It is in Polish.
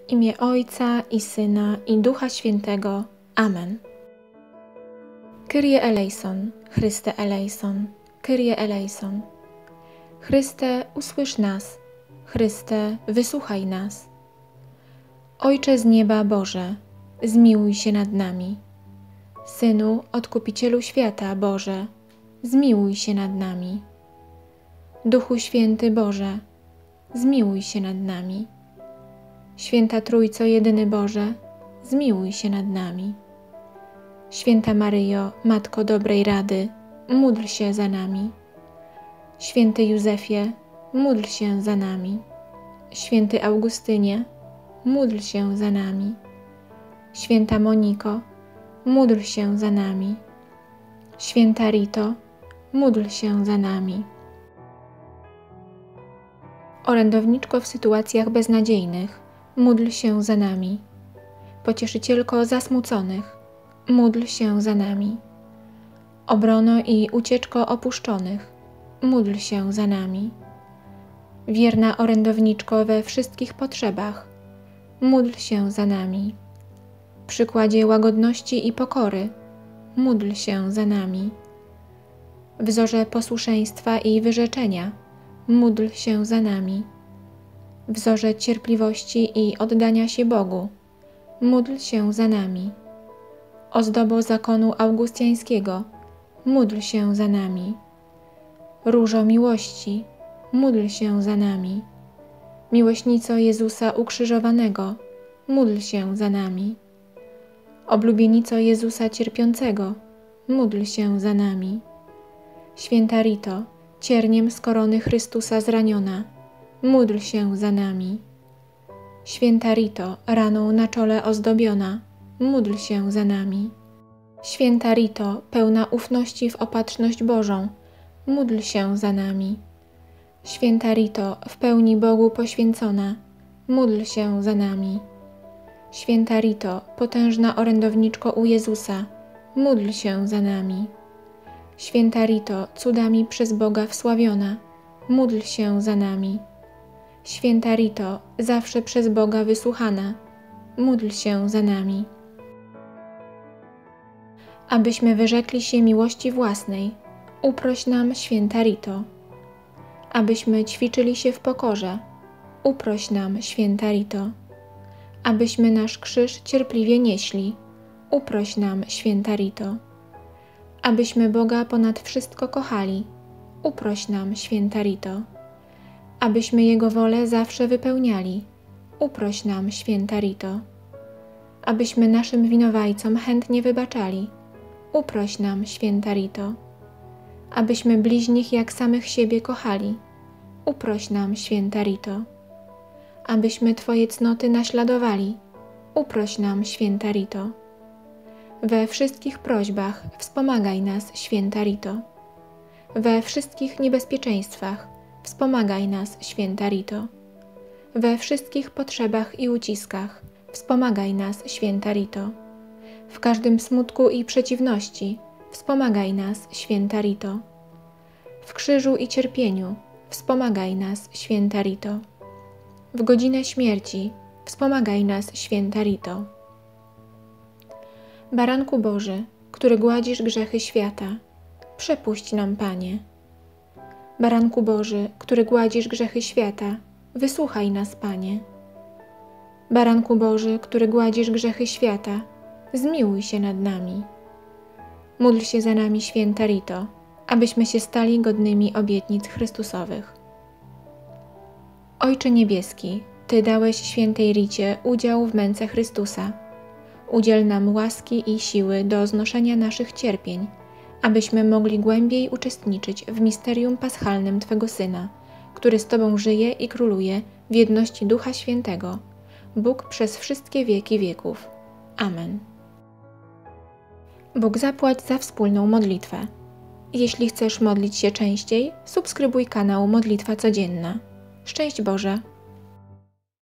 W imię Ojca i Syna, i Ducha Świętego. Amen. Kyrie eleison, Chryste eleison, Kyrie eleison. Chryste, usłysz nas, Chryste, wysłuchaj nas. Ojcze z nieba Boże, zmiłuj się nad nami. Synu, Odkupicielu świata Boże, zmiłuj się nad nami. Duchu Święty Boże, zmiłuj się nad nami. Święta Trójco jedyny Boże, zmiłuj się nad nami. Święta Maryjo, Matko dobrej rady, módl się za nami. Święty Józefie, módl się za nami. Święty Augustynie, módl się za nami. Święta Moniko, módl się za nami. Święta Rito, módl się za nami. Orędowniczko w sytuacjach beznadziejnych, módl się za nami. Pocieszycielko zasmuconych, módl się za nami. Obrono i ucieczko opuszczonych, módl się za nami. Wierna orędowniczko we wszystkich potrzebach, módl się za nami. Przykładzie łagodności i pokory, módl się za nami. Wzorze posłuszeństwa i wyrzeczenia, módl się za nami. Wzorze cierpliwości i oddania się Bogu, módl się za nami. Ozdobo zakonu augustiańskiego, módl się za nami. Różo miłości, módl się za nami. Miłośnico Jezusa ukrzyżowanego, módl się za nami. Oblubienico Jezusa cierpiącego, módl się za nami. Święta Rito, cierniem z korony Chrystusa zraniona, módl się za nami. Święta Rito, raną na czole ozdobiona, módl się za nami. Święta Rito, pełna ufności w opatrzność Bożą, módl się za nami. Święta Rito, w pełni Bogu poświęcona, módl się za nami. Święta Rito, potężna orędowniczko u Jezusa, módl się za nami. Święta Rito, cudami przez Boga wsławiona, módl się za nami. Święta Rito, zawsze przez Boga wysłuchana, módl się za nami. Abyśmy wyrzekli się miłości własnej, uproś nam, Święta Rito. Abyśmy ćwiczyli się w pokorze, uproś nam, Święta Rito. Abyśmy nasz krzyż cierpliwie nieśli, uproś nam, Święta Rito. Abyśmy Boga ponad wszystko kochali, uproś nam, Święta Rito. Abyśmy Jego wolę zawsze wypełniali, uproś nam, Święta Rito. Abyśmy naszym winowajcom chętnie wybaczali, uproś nam, Święta Rito. Abyśmy bliźnich jak samych siebie kochali, uproś nam, Święta Rito. Abyśmy Twoje cnoty naśladowali, uproś nam, Święta Rito. We wszystkich prośbach wspomagaj nas, Święta Rito. We wszystkich niebezpieczeństwach wspomagaj nas, Święta Rito. We wszystkich potrzebach i uciskach wspomagaj nas, Święta Rito. W każdym smutku i przeciwności wspomagaj nas, Święta Rito. W krzyżu i cierpieniu wspomagaj nas, Święta Rito. W godzinę śmierci wspomagaj nas, Święta Rito. Baranku Boży, który gładzisz grzechy świata, przepuść nam, Panie. Baranku Boży, który gładzisz grzechy świata, wysłuchaj nas, Panie. Baranku Boży, który gładzisz grzechy świata, zmiłuj się nad nami. Módl się za nami, Święta Rito, abyśmy się stali godnymi obietnic Chrystusowych. Ojcze Niebieski, Ty dałeś Świętej Ricie udział w męce Chrystusa. Udziel nam łaski i siły do znoszenia naszych cierpień, abyśmy mogli głębiej uczestniczyć w misterium paschalnym Twego Syna, który z Tobą żyje i króluje w jedności Ducha Świętego, Bóg przez wszystkie wieki wieków. Amen. Bóg zapłać za wspólną modlitwę. Jeśli chcesz modlić się częściej, subskrybuj kanał Modlitwa Codzienna. Szczęść Boże!